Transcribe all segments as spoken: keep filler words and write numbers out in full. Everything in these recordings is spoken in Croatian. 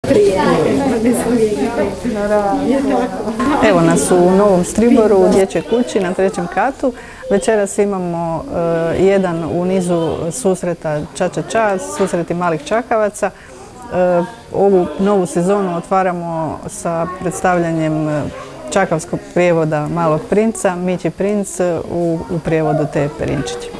Evo nas u Novom Striboru, u dječjoj kući na trećem katu. Večeras imamo uh, jedan u nizu susreta Ča-Ča-Ča, susreti malih čakavaca. Uh, ovu novu sezonu otvaramo sa predstavljanjem čakavskog prijevoda Malog princa, Mići princ u, u prijevodu Te Perinčić.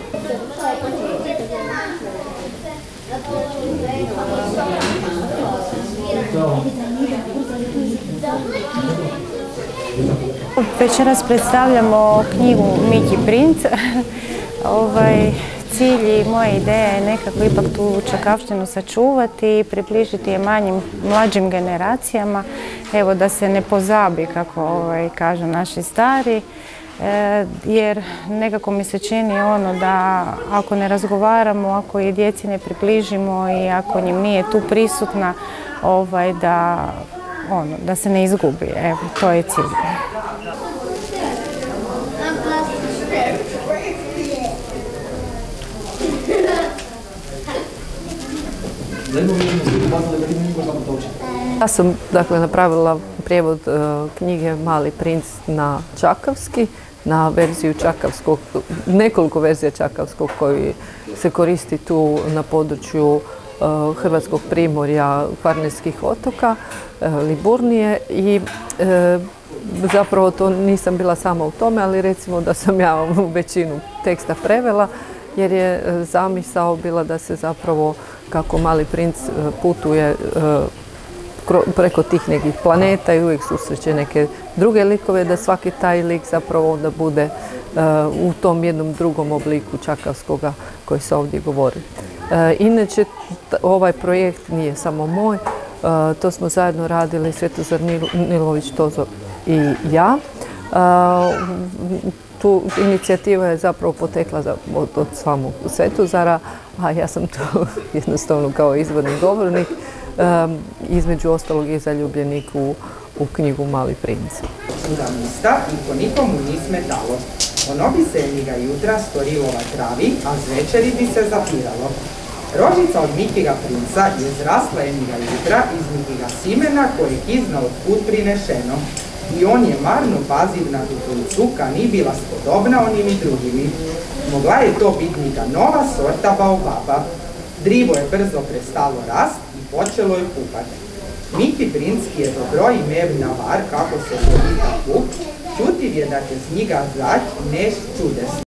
Večeras predstavljamo knjigu Mići princ. ovaj, cilj i moja ideja je nekako ipak tu čakavštinu sačuvati i približiti je manjim, mlađim generacijama. Evo, da se ne pozabi, kako ovaj, kažu naši stari, e, jer nekako mi se čini ono da ako ne razgovaramo, ako i djeci ne približimo i ako njim nije tu prisutna, ovaj, da, ono, da se ne izgubi. Evo, to je cilj. Ja sam dakle napravila prijevod uh, knjige Mali princ na čakavski, na verziju čakavskog, nekoliko verzija čakavskog koji se koristi tu na području uh, Hrvatskog primorja, Kvarnerskih otoka, uh, Liburnije i uh, zapravo to nisam bila sama u tome, ali recimo da sam ja u većinu teksta prevela, jer je zamisao bila da se zapravo kako Mali princ putuje preko tih nekih planeta i uvijek susreće neke druge likove, da svaki taj lik zapravo onda bude u tom jednom drugom obliku čakavskoga koji se ovdje govori. Inače, ovaj projekt nije samo moj, to smo zajedno radili Svetozar Nilović Tozo i ja. Tu inicijativa je zapravo potekla od, od samog Svetozara, a ja sam tu jednostavno kao izvorni govornik, um, između ostalog i zaljubljenik u, u knjigu Mali princ. Ura mista i ko nikomu ni smetalo. Ono bi se njega jutra storilova travi, a z večeri bi se zapiralo. Rožica od Mikiga princa je zrasla jedniga jutra iz Mikiga simena kojeg izna od put prinešeno. I on je marno paziv na duplicu, ka ni bila spodobna onimi drugimi. Mogla je to biti neka nova sorta baobaba. Drivo je brzo prestalo rast i počelo je pupat. Miki princ, ki je dobro imev navar, kako se zovita puk, čutiv je da će z njega zać neš čudes.